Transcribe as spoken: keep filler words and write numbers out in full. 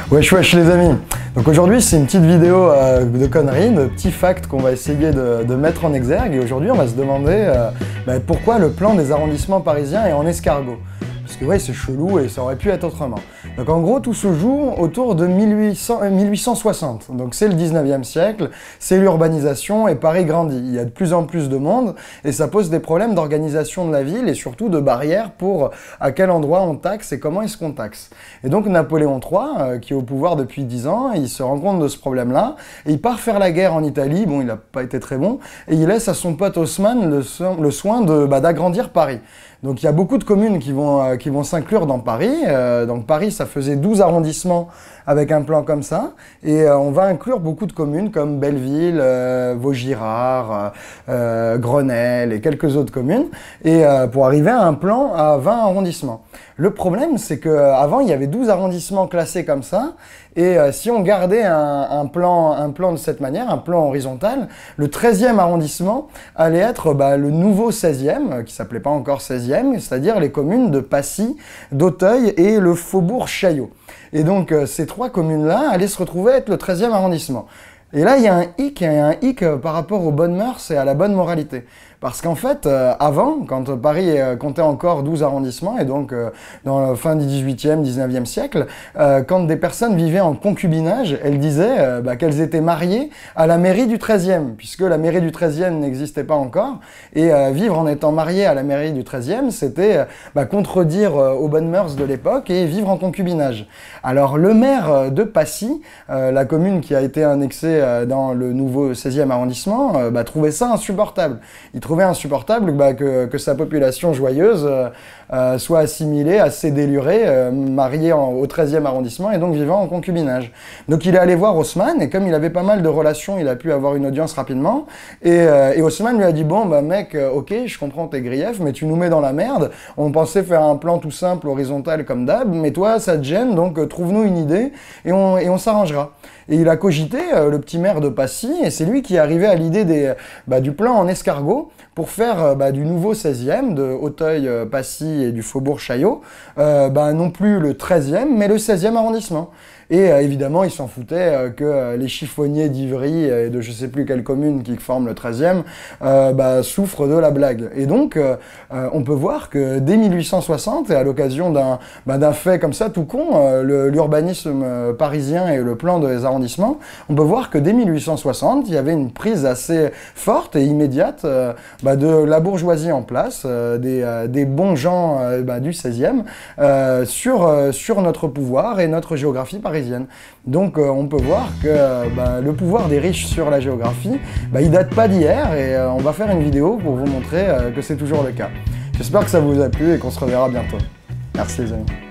Wesh wesh les amis. Donc aujourd'hui c'est une petite vidéo euh, de conneries, de petits facts qu'on va essayer de, de mettre en exergue. Et aujourd'hui on va se demander euh, bah, pourquoi le plan des arrondissements parisiens est en escargot. Parce que ouais, c'est chelou et ça aurait pu être autrement. Donc en gros, tout se joue autour de mille huit cents, euh, mille huit cent soixante. Donc c'est le dix-neuvième siècle, c'est l'urbanisation et Paris grandit. Il y a de plus en plus de monde et ça pose des problèmes d'organisation de la ville et surtout de barrières pour à quel endroit on taxe et comment est-ce qu'on taxe. Et donc Napoléon trois, euh, qui est au pouvoir depuis dix ans, il se rend compte de ce problème-là et il part faire la guerre en Italie. Bon, il n'a pas été très bon et il laisse à son pote Haussmann le, so le soin de, bah, d'agrandir Paris. Donc il y a beaucoup de communes qui vont, euh, qui vont s'inclure dans Paris. Euh, donc Paris, ça faisait douze arrondissements avec un plan comme ça. Et euh, on va inclure beaucoup de communes comme Belleville, euh, Vaugirard, euh, Grenelle et quelques autres communes. Et euh, pour arriver à un plan à vingt arrondissements. Le problème, c'est qu'avant, il y avait douze arrondissements classés comme ça. Et euh, si on gardait un, un, plan, un plan de cette manière, un plan horizontal, le treizième arrondissement allait être bah, le nouveau seizième, qui s'appelait pas encore seizième, c'est-à-dire les communes de Passy, d'Auteuil et le faubourg Chaillot. Et donc euh, ces trois communes-là allaient se retrouver être le treizième arrondissement. Et là, il y a un hic, il y a un hic euh, par rapport aux bonnes mœurs et à la bonne moralité. Parce qu'en fait, euh, avant, quand Paris euh, comptait encore douze arrondissements, et donc euh, dans la fin du dix-huitième, dix-neuvième siècle, euh, quand des personnes vivaient en concubinage, elles disaient euh, bah, qu'elles étaient mariées à la mairie du treizième, puisque la mairie du treizième n'existait pas encore, et euh, vivre en étant marié à la mairie du treizième, c'était euh, bah, contredire euh, aux bonnes mœurs de l'époque et vivre en concubinage. Alors le maire de Passy, euh, la commune qui a été annexée euh, dans le nouveau seizième arrondissement, euh, bah, trouvait ça insupportable. Il trouvait insupportable bah, que, que sa population joyeuse euh, euh, soit assimilée, assez délurée, euh, mariée en, au treizième arrondissement et donc vivant en concubinage. Donc il est allé voir Haussmann et comme il avait pas mal de relations, il a pu avoir une audience rapidement et, euh, et Haussmann lui a dit « Bon, bah mec, euh, ok, je comprends tes griefs, mais tu nous mets dans la merde. On pensait faire un plan tout simple, horizontal comme d'hab, mais toi, ça te gêne, donc euh, trouve-nous une idée et on, et on s'arrangera. » Et il a cogité, euh, le petit maire de Passy, et c'est lui qui est arrivé à l'idée des, bah, du plan en escargot pour faire euh, bah, du nouveau seizième, de Auteuil, euh, Passy et du faubourg Chaillot, euh, bah, non plus le treizième, mais le seizième arrondissement. Et euh, évidemment, il s'en foutait euh, que euh, les chiffonniers d'Ivry et de je sais plus quelle commune qui forment le treizième euh, bah, souffrent de la blague. Et donc, euh, euh, on peut voir que dès mille huit cent soixante, et à l'occasion d'un bah, d'un fait comme ça, tout con, euh, l'urbanisme euh, parisien et le plan des arrondissements, on peut voir que dès mille huit cent soixante, il y avait une prise assez forte et immédiate euh, bah, de la bourgeoisie en place, euh, des, euh, des bons gens euh, bah, du seizième, euh, sur, euh, sur notre pouvoir et notre géographie parisienne. Donc euh, on peut voir que euh, bah, le pouvoir des riches sur la géographie, bah, il date pas d'hier et euh, on va faire une vidéo pour vous montrer euh, que c'est toujours le cas. J'espère que ça vous a plu et qu'on se reverra bientôt. Merci les amis.